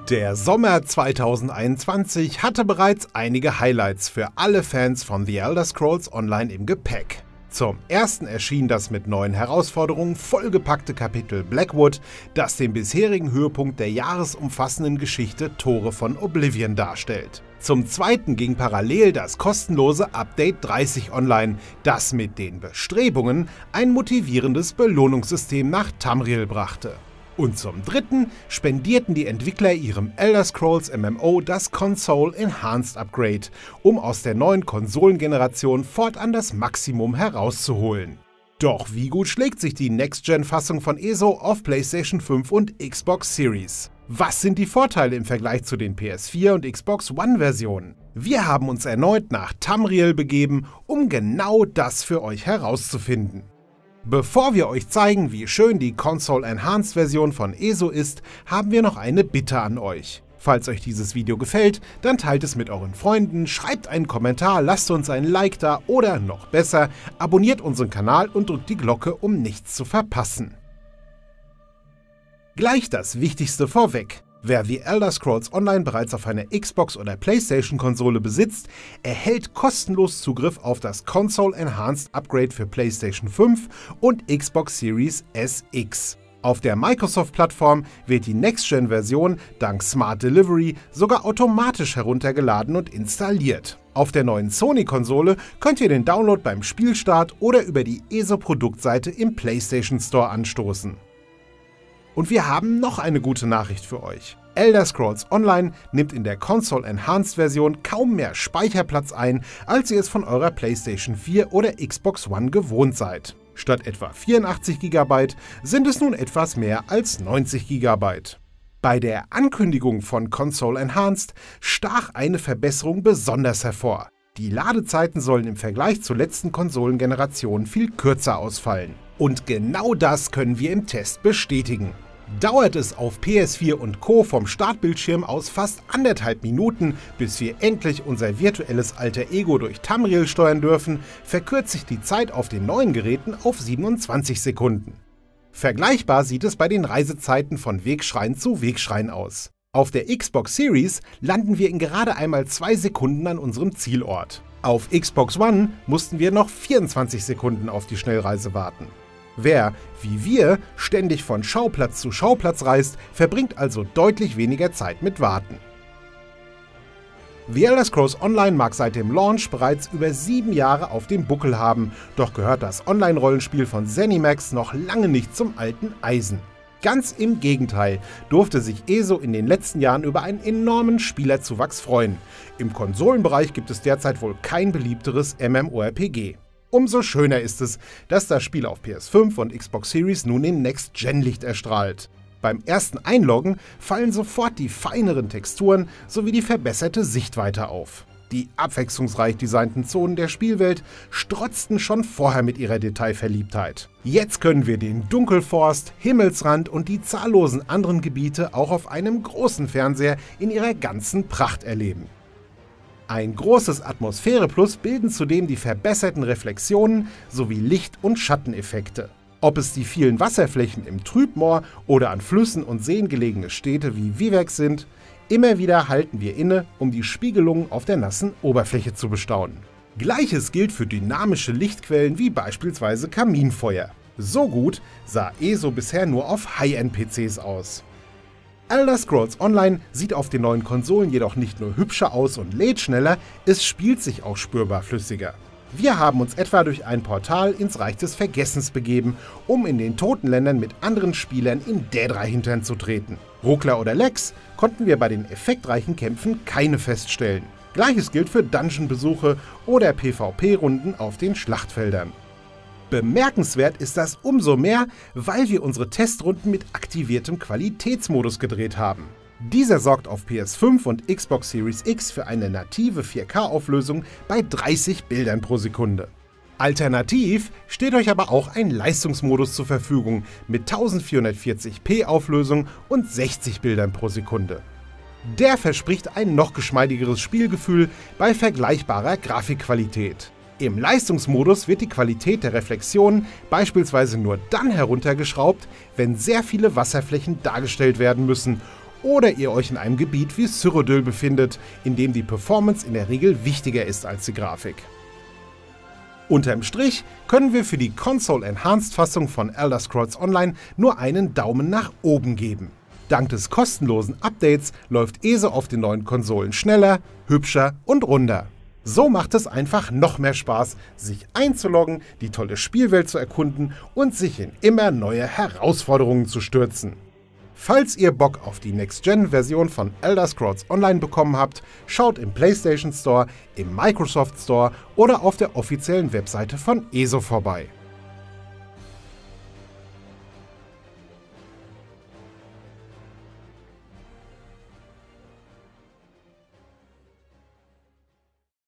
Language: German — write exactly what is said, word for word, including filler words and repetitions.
Der Sommer zweitausendeinundzwanzig hatte bereits einige Highlights für alle Fans von The Elder Scrolls Online im Gepäck. Zum ersten erschien das mit neuen Herausforderungen vollgepackte Kapitel Blackwood, das den bisherigen Höhepunkt der jahresumfassenden Geschichte Tore von Oblivion darstellt. Zum zweiten ging parallel das kostenlose Update dreißig online, das mit den Bestrebungen ein motivierendes Belohnungssystem nach Tamriel brachte. Und zum dritten spendierten die Entwickler ihrem Elder Scrolls M M O das Console Enhanced Upgrade, um aus der neuen Konsolengeneration fortan das Maximum herauszuholen. Doch wie gut schlägt sich die Next-Gen-Fassung von E S O auf PlayStation fünf und Xbox Series? Was sind die Vorteile im Vergleich zu den P S vier und Xbox One-Versionen? Wir haben uns erneut nach Tamriel begeben, um genau das für euch herauszufinden. Bevor wir euch zeigen, wie schön die Console Enhanced Version von E S O ist, haben wir noch eine Bitte an euch. Falls euch dieses Video gefällt, dann teilt es mit euren Freunden, schreibt einen Kommentar, lasst uns ein Like da oder noch besser, abonniert unseren Kanal und drückt die Glocke, um nichts zu verpassen. Gleich das Wichtigste vorweg. Wer The Elder Scrolls Online bereits auf einer Xbox- oder PlayStation-Konsole besitzt, erhält kostenlos Zugriff auf das Console Enhanced Upgrade für PlayStation fünf und Xbox Series S X. Auf der Microsoft-Plattform wird die Next-Gen-Version dank Smart Delivery sogar automatisch heruntergeladen und installiert. Auf der neuen Sony-Konsole könnt ihr den Download beim Spielstart oder über die E S O-Produktseite im PlayStation Store anstoßen. Und wir haben noch eine gute Nachricht für euch. Elder Scrolls Online nimmt in der Console Enhanced Version kaum mehr Speicherplatz ein, als ihr es von eurer PlayStation vier oder Xbox One gewohnt seid. Statt etwa vierundachtzig Gigabyte sind es nun etwas mehr als neunzig Gigabyte. Bei der Ankündigung von Console Enhanced stach eine Verbesserung besonders hervor. Die Ladezeiten sollen im Vergleich zur letzten Konsolengeneration viel kürzer ausfallen. Und genau das können wir im Test bestätigen. Dauert es auf P S vier und Co. vom Startbildschirm aus fast anderthalb Minuten, bis wir endlich unser virtuelles Alter Ego durch Tamriel steuern dürfen, verkürzt sich die Zeit auf den neuen Geräten auf siebenundzwanzig Sekunden. Vergleichbar sieht es bei den Reisezeiten von Wegschrein zu Wegschrein aus. Auf der Xbox Series landen wir in gerade einmal zwei Sekunden an unserem Zielort. Auf Xbox One mussten wir noch vierundzwanzig Sekunden auf die Schnellreise warten. Wer, wie wir, ständig von Schauplatz zu Schauplatz reist, verbringt also deutlich weniger Zeit mit Warten. The Elder Scrolls Online mag seit dem Launch bereits über sieben Jahre auf dem Buckel haben, doch gehört das Online-Rollenspiel von ZeniMax noch lange nicht zum alten Eisen. Ganz im Gegenteil durfte sich E S O in den letzten Jahren über einen enormen Spielerzuwachs freuen. Im Konsolenbereich gibt es derzeit wohl kein beliebteres MMORPG. Umso schöner ist es, dass das Spiel auf P S fünf und Xbox Series nun im Next-Gen-Licht erstrahlt. Beim ersten Einloggen fallen sofort die feineren Texturen sowie die verbesserte Sichtweite auf. Die abwechslungsreich designten Zonen der Spielwelt strotzten schon vorher mit ihrer Detailverliebtheit. Jetzt können wir den Dunkelforst, Himmelsrand und die zahllosen anderen Gebiete auch auf einem großen Fernseher in ihrer ganzen Pracht erleben. Ein großes Atmosphäre-Plus bilden zudem die verbesserten Reflexionen sowie Licht- und Schatteneffekte. Ob es die vielen Wasserflächen im Trübmoor oder an Flüssen und Seen gelegene Städte wie Vivec sind, immer wieder halten wir inne, um die Spiegelungen auf der nassen Oberfläche zu bestaunen. Gleiches gilt für dynamische Lichtquellen wie beispielsweise Kaminfeuer. So gut sah E S O bisher nur auf High-End-P Cs aus. Elder Scrolls Online sieht auf den neuen Konsolen jedoch nicht nur hübscher aus und lädt schneller, es spielt sich auch spürbar flüssiger. Wir haben uns etwa durch ein Portal ins Reich des Vergessens begeben, um in den toten Ländern mit anderen Spielern in Dädra-Hintern zu treten. Ruckler oder Lags konnten wir bei den effektreichen Kämpfen keine feststellen. Gleiches gilt für Dungeon-Besuche oder PvP-Runden auf den Schlachtfeldern. Bemerkenswert ist das umso mehr, weil wir unsere Testrunden mit aktiviertem Qualitätsmodus gedreht haben. Dieser sorgt auf P S fünf und Xbox Series X für eine native vier K-Auflösung bei dreißig Bildern pro Sekunde. Alternativ steht euch aber auch ein Leistungsmodus zur Verfügung mit vierzehnhundertvierzig p Auflösung und sechzig Bildern pro Sekunde. Der verspricht ein noch geschmeidigeres Spielgefühl bei vergleichbarer Grafikqualität. Im Leistungsmodus wird die Qualität der Reflexionen beispielsweise nur dann heruntergeschraubt, wenn sehr viele Wasserflächen dargestellt werden müssen oder ihr euch in einem Gebiet wie Cyrodiil befindet, in dem die Performance in der Regel wichtiger ist als die Grafik. Unterm Strich können wir für die Console-Enhanced-Fassung von Elder Scrolls Online nur einen Daumen nach oben geben. Dank des kostenlosen Updates läuft E S O auf den neuen Konsolen schneller, hübscher und runder. So macht es einfach noch mehr Spaß, sich einzuloggen, die tolle Spielwelt zu erkunden und sich in immer neue Herausforderungen zu stürzen. Falls ihr Bock auf die Next-Gen-Version von Elder Scrolls Online bekommen habt, schaut im PlayStation Store, im Microsoft Store oder auf der offiziellen Webseite von E S O vorbei.